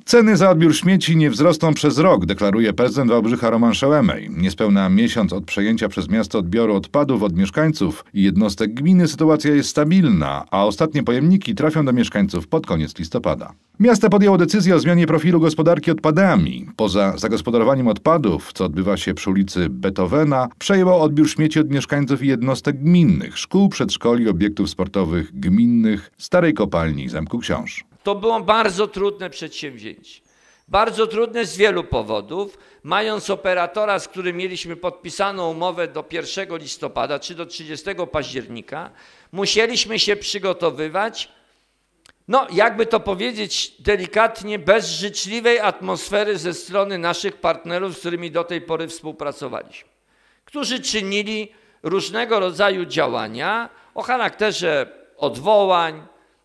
Ceny za odbiór śmieci nie wzrosną przez rok, deklaruje prezydent Wałbrzycha Roman Szełemej. Niespełna miesiąc od przejęcia przez miasto odbioru odpadów od mieszkańców i jednostek gminy sytuacja jest stabilna, a ostatnie pojemniki trafią do mieszkańców pod koniec listopada. Miasto podjęło decyzję o zmianie profilu gospodarki odpadami. Poza zagospodarowaniem odpadów, co odbywa się przy ulicy Beethovena, przejęło odbiór śmieci od mieszkańców i jednostek gminnych, szkół, przedszkoli, obiektów sportowych gminnych, starej kopalni Zamku Książ. To było bardzo trudne przedsięwzięcie. Bardzo trudne z wielu powodów. Mając operatora, z którym mieliśmy podpisaną umowę do 1 listopada czy do 30 października, musieliśmy się przygotowywać, jakby to powiedzieć delikatnie, bez życzliwej atmosfery ze strony naszych partnerów, z którymi do tej pory współpracowaliśmy, którzy czynili różnego rodzaju działania o charakterze odwołań,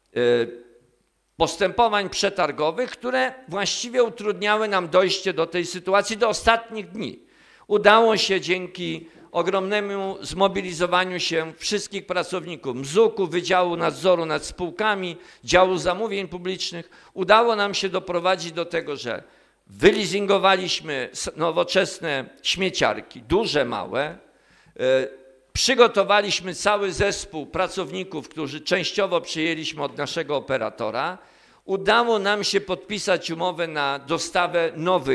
postępowań przetargowych, które właściwie utrudniały nam dojście do tej sytuacji do ostatnich dni. Udało się dzięki ogromnemu zmobilizowaniu się wszystkich pracowników MZUK-u, Wydziału Nadzoru nad Spółkami, Działu Zamówień Publicznych, udało nam się doprowadzić do tego, że wyleasingowaliśmy nowoczesne śmieciarki, duże, małe, przygotowaliśmy cały zespół pracowników, którzy częściowo przyjęliśmy od naszego operatora. Udało nam się podpisać umowę na dostawę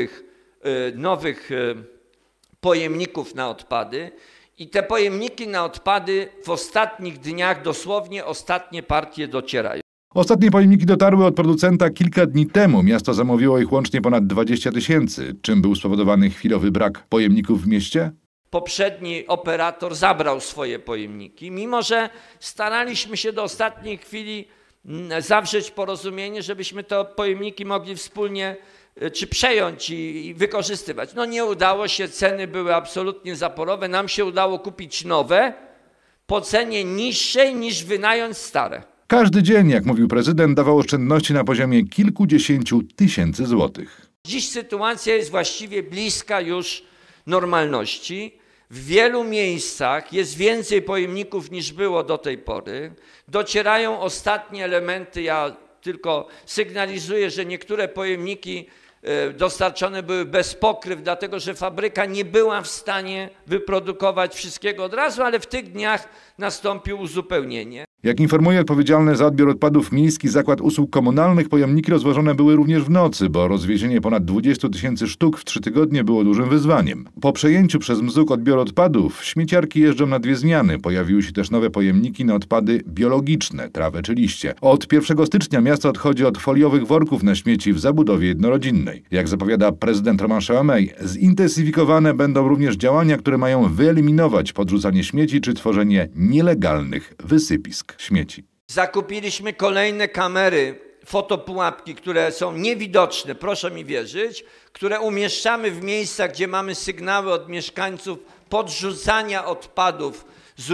nowych pojemników na odpady i te pojemniki na odpady w ostatnich dniach, dosłownie ostatnie partie docierają. Ostatnie pojemniki dotarły od producenta kilka dni temu. Miasto zamówiło ich łącznie ponad 20 000. Czym był spowodowany chwilowy brak pojemników w mieście? Poprzedni operator zabrał swoje pojemniki, mimo że staraliśmy się do ostatniej chwili zawrzeć porozumienie, żebyśmy te pojemniki mogli wspólnie przejąć i wykorzystywać. Nie udało się, ceny były absolutnie zaporowe. Nam się udało kupić nowe po cenie niższej niż wynająć stare. Każdy dzień, jak mówił prezydent, dawał oszczędności na poziomie kilkudziesięciu tysięcy złotych. Dziś sytuacja jest właściwie bliska już normalności. W wielu miejscach jest więcej pojemników niż było do tej pory. Docierają ostatnie elementy. Ja tylko sygnalizuję, że niektóre pojemniki dostarczone były bez pokryw, dlatego że fabryka nie była w stanie wyprodukować wszystkiego od razu, ale w tych dniach nastąpi uzupełnienie. Jak informuje odpowiedzialny za odbiór odpadów Miejski Zakład Usług Komunalnych, pojemniki rozwożone były również w nocy, bo rozwiezienie ponad 20 000 sztuk w 3 tygodnie było dużym wyzwaniem. Po przejęciu przez MZUK odbioru odpadów śmieciarki jeżdżą na 2 zmiany. Pojawiły się też nowe pojemniki na odpady biologiczne, trawę czy liście. Od 1 stycznia miasto odchodzi od foliowych worków na śmieci w zabudowie jednorodzinnej. Jak zapowiada prezydent Roman Szełemej, zintensyfikowane będą również działania, które mają wyeliminować podrzucanie śmieci czy tworzenie nielegalnych wysypisk śmieci. Zakupiliśmy kolejne kamery, fotopułapki, które są niewidoczne, proszę mi wierzyć, które umieszczamy w miejscach, gdzie mamy sygnały od mieszkańców podrzucania odpadów z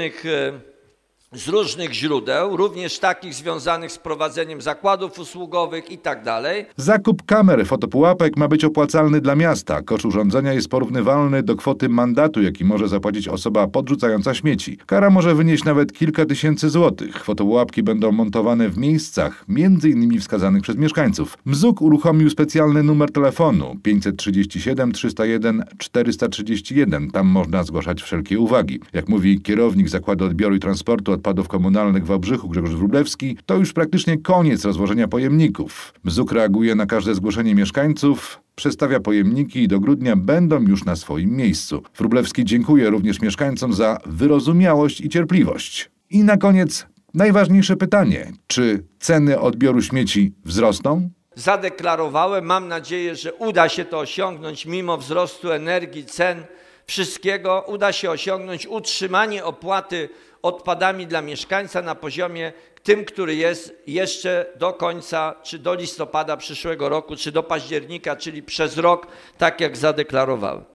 różnych źródeł, również takich związanych z prowadzeniem zakładów usługowych i tak dalej. Zakup kamer fotopułapek ma być opłacalny dla miasta. Koszt urządzenia jest porównywalny do kwoty mandatu, jaki może zapłacić osoba podrzucająca śmieci. Kara może wynieść nawet kilka tysięcy złotych. Fotopułapki będą montowane w miejscach, m.in. wskazanych przez mieszkańców. MZUK uruchomił specjalny numer telefonu 537 301 431. Tam można zgłaszać wszelkie uwagi. Jak mówi kierownik Zakładu Odbioru i Transportu Odpadów Komunalnych w Wałbrzychu Grzegorz Wróblewski, to już praktycznie koniec rozwożenia pojemników. MZUK reaguje na każde zgłoszenie mieszkańców, przestawia pojemniki i do grudnia będą już na swoim miejscu. Wróblewski dziękuje również mieszkańcom za wyrozumiałość i cierpliwość. I na koniec najważniejsze pytanie. Czy ceny odbioru śmieci wzrosną? Zadeklarowałem, mam nadzieję, że uda się to osiągnąć mimo wzrostu energii, cen, wszystkiego. Uda się osiągnąć utrzymanie opłaty odpadami dla mieszkańca na poziomie tym, który jest jeszcze do końca, czy do listopada przyszłego roku, czy do października, czyli przez rok, tak jak zadeklarowałem.